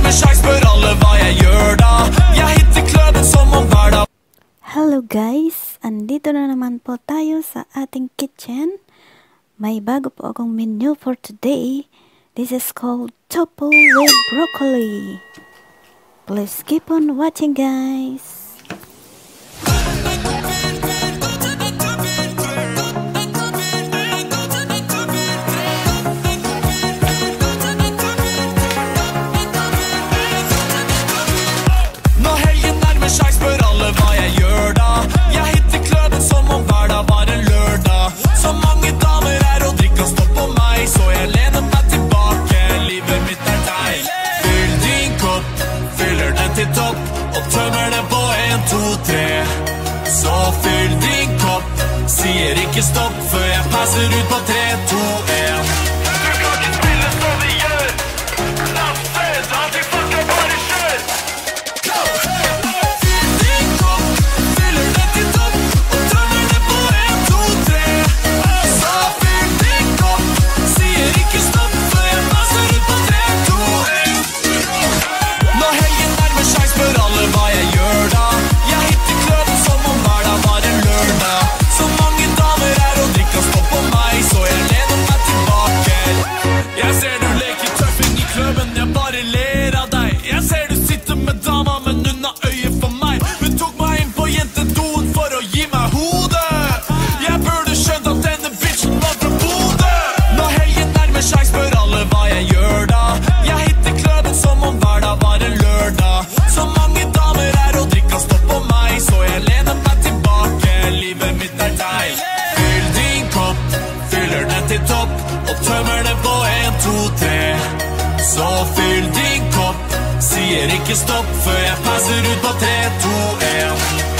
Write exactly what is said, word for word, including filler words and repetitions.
nærmer seg, spør alle hva jeg gjør da. Jeg hitter kløben som om hver dag. Hello guys, andito na naman po tayo sa ating kitchen. May bago po akong menu for today. This is called Tufo with broccoli. Please keep on watching guys. Jeg spør alle hva jeg gjør da. Jeg hitter kløben som om hver dag var en lørdag. Så mange damer er og drikker stopp på meg, så jeg lener meg tilbake, livet mitt er deg. Fyll din kopp, fyller den til topp, og tømmer den på en, to, tre. Så fyll din kopp, sier ikke stopp, før jeg passer ut på tre, to, en. Du kan ikke spille som vi gjør. La oss se, da de fucker bare kjør. Så fyll din kopp, sier ikke stopp, før jeg passer ut på tre, to, en.